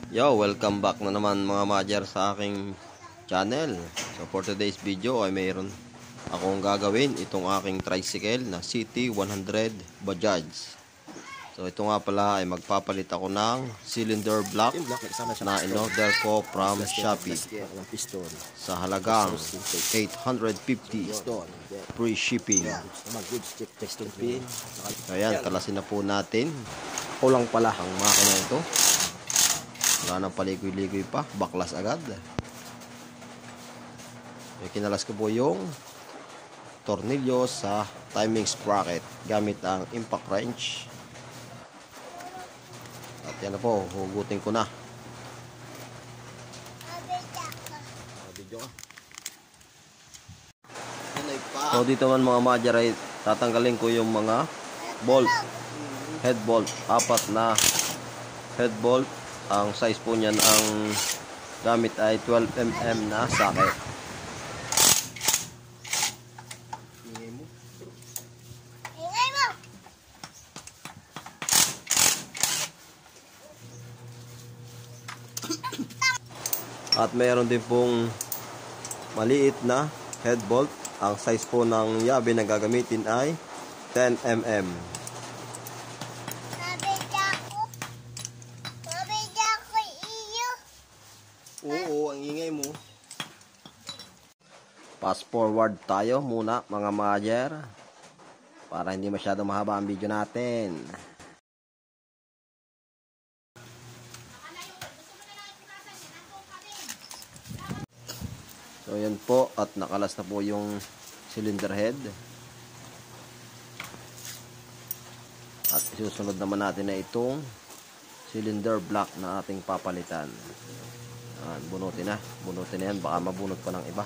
Yo, welcome back na naman mga Madjar sa aking channel. So for today's video ay mayroon akong gagawin itong aking tricycle na CT100 Bajaj. So ito nga pala ay magpapalit ako ng cylinder block na in-order ko from Shopee sa halagang 850 free shipping. So ayan, kalasin na po natin. Kulang pala ang makina ito. Wala nang paligoy-ligoy pa, baklas agad. Kinalas ko po yung tornilyo sa timing sprocket gamit ang impact wrench. At yan na po, hugutin ko na. So dito man mga Madjar ay tatanggalin ko yung mga bolt, head bolt, 4 na head bolt. Ang size po niyan, ang gamit ay 12mm na socket. At mayroon din pong maliit na head bolt. Ang size po ng yabe na gagamitin ay 10mm. Oo, ang ingay mo. Fast forward tayo muna mga Madjar para hindi masyadong mahaba ang video natin. So yan po, at nakalas na po yung cylinder head. At isusunod naman natin na itong cylinder block na ating papalitan. Bunutin na yan, baka mabunot pa ng iba.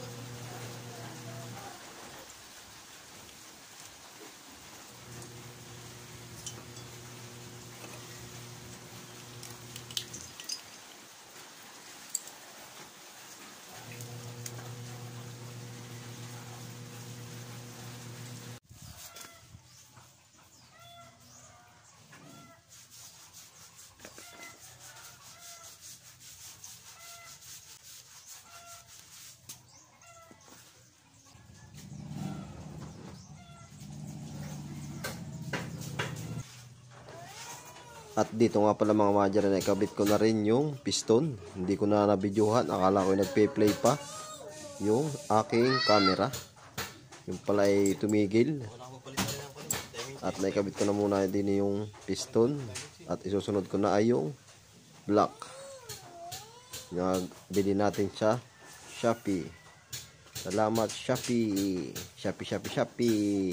At dito nga pala mga Madjar, na ikabit ko na rin yung piston. Hindi ko na nabidyohan, akala ko nagpe-play pa yung aking camera. Yung pala ay tumigil. At naikabit ko na muna din yung piston. At isusunod ko na ay yung block. Nabili natin sa Shopee. Salamat Shopee. Shopee.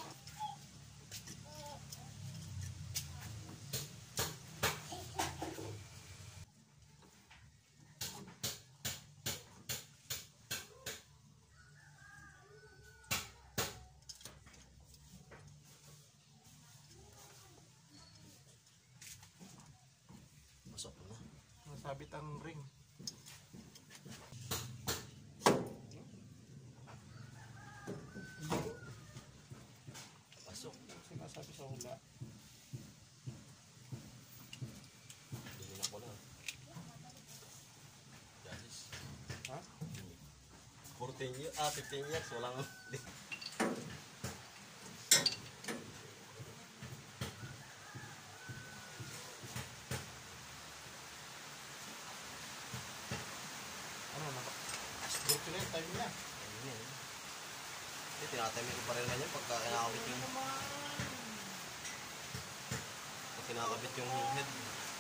Nasabit ang ring. Pasok. Sinasabi sa hula. Hindi na ko na. Ha? 14 years, 15 years, walang... Ito na yung time niya. Tinatime ko pa rin na yan pagka kinakabit yung head.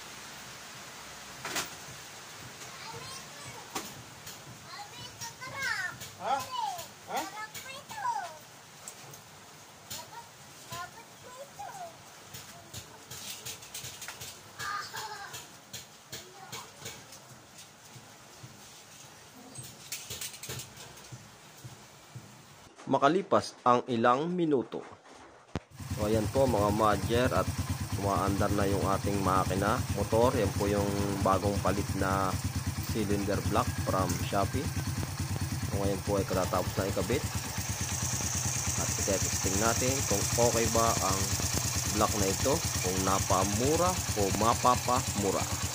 Ha? Ha? Makalipas ang ilang minuto. So ayan po mga Madjar, at umaandar na yung ating makina, motor. Yan po yung bagong palit na cylinder block from Shopee. So ngayon po ay katatapos na ikabit. At i-testing natin kung okay ba ang block na ito, kung napamura o mapapamura.